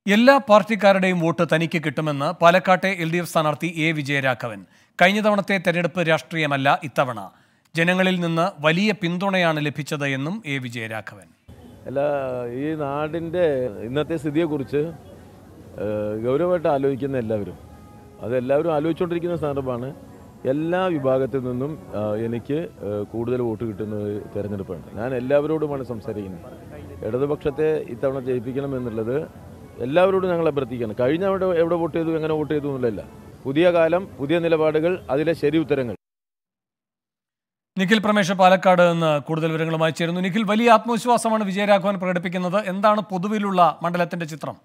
എല്ലാ പാർട്ടിക്കാരുടെയും വോട്ട് തനിക്ക് കിട്ടുമെന്ന് പാലക്കാട്ടെ LDF സ്ഥാനാർത്ഥി A. വിജയരാഘവൻ. കഴിഞ്ഞ തവണത്തെ തെരഞ്ഞെടുപ്പ് രാഷ്ട്രീയമല്ല ഇത്തവണ. ജനങ്ങളിൽ നിന്ന് വലിയ പിന്തുണയാണ് ലഭിച്ചത് എന്നും A. വിജയരാഘവൻ. ഈ നാടിൻ്റെ ഇന്നത്തെ സ്ഥിതിയെക്കുറിച്ച് ഗൗരവമായിട്ട് ആലോചിക്കുന്ന അതെല്ലാവരും ആലോചിച്ചുകൊണ്ടിരിക്കുന്ന സന്ദർഭമാണ്. എല്ലാ വിഭാഗത്തിൽ നിന്നും എനിക്ക് കൂടുതൽ വോട്ട് കിട്ടുന്ന തെരഞ്ഞെടുപ്പാണ്. ഞാൻ എല്ലാവരോടുമാണ് സംസാരിക്കുന്നത്. ഇടതുപക്ഷത്തെ ഇത്തവണ ജയിപ്പിക്കണം എന്നുള്ളത് എല്ലാവരോടും ഞങ്ങൾ അഭ്യർത്ഥിക്കണം. കഴിഞ്ഞ എവിടെ വോട്ട് ചെയ്തു, എങ്ങനെ വോട്ട് ചെയ്തു എന്നുള്ളതല്ല. പുതിയ കാലം, പുതിയ നിലപാടുകൾ, അതിലെ ശരി ഉത്തരങ്ങൾ. നിഖിൽ പ്രമേഷ് പാലക്കാട് നിന്ന് കൂടുതൽ വിവരങ്ങളുമായി ചേരുന്നു. നിഖിൽ, വലിയ ആത്മവിശ്വാസമാണ് വിജയരാഘവൻ പ്രകടിപ്പിക്കുന്നത്. എന്താണ് പൊതുവിലുള്ള മണ്ഡലത്തിന്റെ ചിത്രം?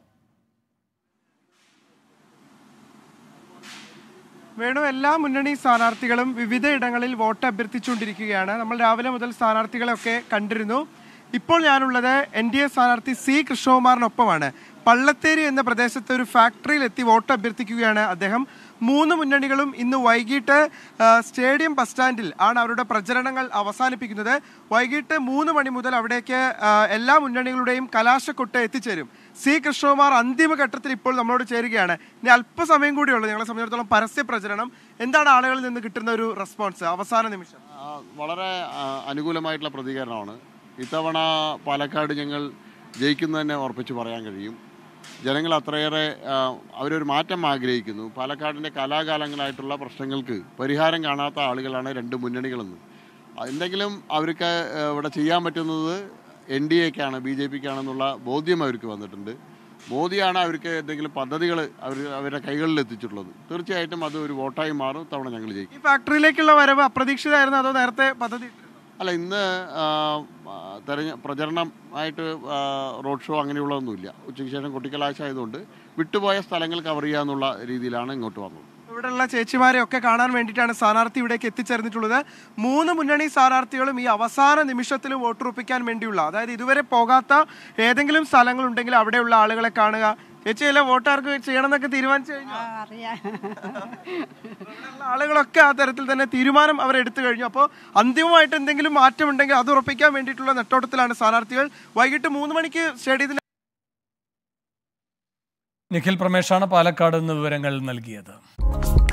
വേണു, എല്ലാ മുന്നണി സ്ഥാനാർത്ഥികളും വിവിധ ഇടങ്ങളിൽ വോട്ട് അഭ്യർത്ഥിച്ചുകൊണ്ടിരിക്കുകയാണ്. നമ്മൾ രാവിലെ മുതൽ സ്ഥാനാർത്ഥികളെയൊക്കെ കണ്ടിരുന്നു. ഇപ്പോൾ ഞാനുള്ളത് NDA സ്ഥാനാർത്ഥി C. കൃഷ്ണകുമാറിനൊപ്പമാണ്. പള്ളത്തേരി എന്ന പ്രദേശത്തെ ഒരു ഫാക്ടറിയിൽ എത്തി വോട്ട് അഭ്യർത്ഥിക്കുകയാണ് അദ്ദേഹം. മൂന്ന് മുന്നണികളും ഇന്ന് വൈകിട്ട് സ്റ്റേഡിയം ബസ് സ്റ്റാൻഡിൽ ആണ് അവരുടെ പ്രചരണങ്ങൾ അവസാനിപ്പിക്കുന്നത്. വൈകിട്ട് 3 മണി മുതൽ അവിടേക്ക് എല്ലാ മുന്നണികളുടെയും കലാശക്കൊട്ട് എത്തിച്ചേരും. C. കൃഷ്ണകുമാർ അന്തിമഘട്ടത്തിൽ ഇപ്പോൾ നമ്മളോട് ചേരുകയാണ്. ഇനി അല്പസമയം കൂടിയുള്ളൂ ഞങ്ങളെ സംബന്ധിച്ചിടത്തോളം പരസ്യ പ്രചരണം. എന്താണ് ആളുകളിൽ നിന്ന് കിട്ടുന്ന ഒരു റെസ്പോൺസ് അവസാന നിമിഷം? വളരെ അനുകൂലമായിട്ടുള്ള പ്രതികരണമാണ്. ഇത്തവണ പാലക്കാട് ഞങ്ങൾ ജയിക്കുന്നതന്നെ ഉറപ്പിച്ച് പറയാൻ കഴിയും. ജനങ്ങൾ അത്രയേറെ അവരൊരു മാറ്റം ആഗ്രഹിക്കുന്നു. പാലക്കാടിൻ്റെ കലാകാലങ്ങളായിട്ടുള്ള പ്രശ്നങ്ങൾക്ക് പരിഹാരം കാണാത്ത ആളുകളാണ് രണ്ട് മുന്നണികളെന്ന്. എന്തെങ്കിലും അവർക്ക് ഇവിടെ ചെയ്യാൻ പറ്റുന്നത് NDAക്കാണ്, BJPക്കാണെന്നുള്ള ബോധ്യം അവർക്ക് വന്നിട്ടുണ്ട്. മോദിയാണ് അവർക്ക് എന്തെങ്കിലും പദ്ധതികൾ അവരുടെ കൈകളിൽ എത്തിച്ചിട്ടുള്ളത്. തീർച്ചയായിട്ടും അത് ഒരു വോട്ടായി മാറും. തവണ ഞങ്ങൾ ജയിക്കും. ഈ ഫാക്ടറിയിലേക്കുള്ള വരവ് അപ്രതീക്ഷിതമായിരുന്നു അതോ നേരത്തെ പദ്ധതി? അല്ല, ഇന്ന് പ്രചരണമായിട്ട് റോഡ് ഷോ അങ്ങനെയുള്ളതൊന്നുമില്ല. ഉച്ചയ്ക്ക് ശേഷം കൊട്ടിക്കലാശായതുകൊണ്ട് വിട്ടുപോയ സ്ഥലങ്ങൾ കവർ ചെയ്യാന്നുള്ള രീതിയിലാണ് ഇങ്ങോട്ട് വന്നത്. ഇവിടെയുള്ള ചേച്ചിമാരെ ഒക്കെ കാണാൻ വേണ്ടിയിട്ടാണ് സ്ഥാനാർത്ഥി ഇവിടേക്ക് എത്തിച്ചേർന്നിട്ടുള്ളത്. 3 മുന്നണി സ്ഥാനാർത്ഥികളും ഈ അവസാന നിമിഷത്തിൽ വോട്ടുറപ്പിക്കാൻ വേണ്ടിയുള്ള, അതായത് ഇതുവരെ പോകാത്ത ഏതെങ്കിലും സ്ഥലങ്ങളുണ്ടെങ്കിൽ അവിടെയുള്ള ആളുകളെ കാണുക. ചേച്ചി, അല്ല വോട്ടാർക്ക് ചെയ്യണം എന്നൊക്കെ തീരുമാനിച്ചു കഴിഞ്ഞു? ആളുകളൊക്കെ ആ തരത്തിൽ തന്നെ തീരുമാനം അവരെടുത്തു കഴിഞ്ഞു. അപ്പോൾ അന്തിമമായിട്ട് എന്തെങ്കിലും മാറ്റമുണ്ടെങ്കിൽ അത് ഉറപ്പിക്കാൻ വേണ്ടിയിട്ടുള്ള നെട്ടോട്ടത്തിലാണ് സ്ഥാനാർത്ഥികൾ. വൈകിട്ട് 3 മണിക്ക് സ്റ്റേഡിയത്തിൽ. നിഖിൽ പ്രമേഷാണ് പാലക്കാട് നിന്ന് വിവരങ്ങൾ നൽകിയത്.